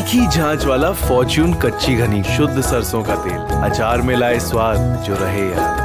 तीखी झांच वाला फॉर्च्यून कच्ची घनी शुद्ध सरसों का तेल, अचार में लाए स्वाद जो रहे याद।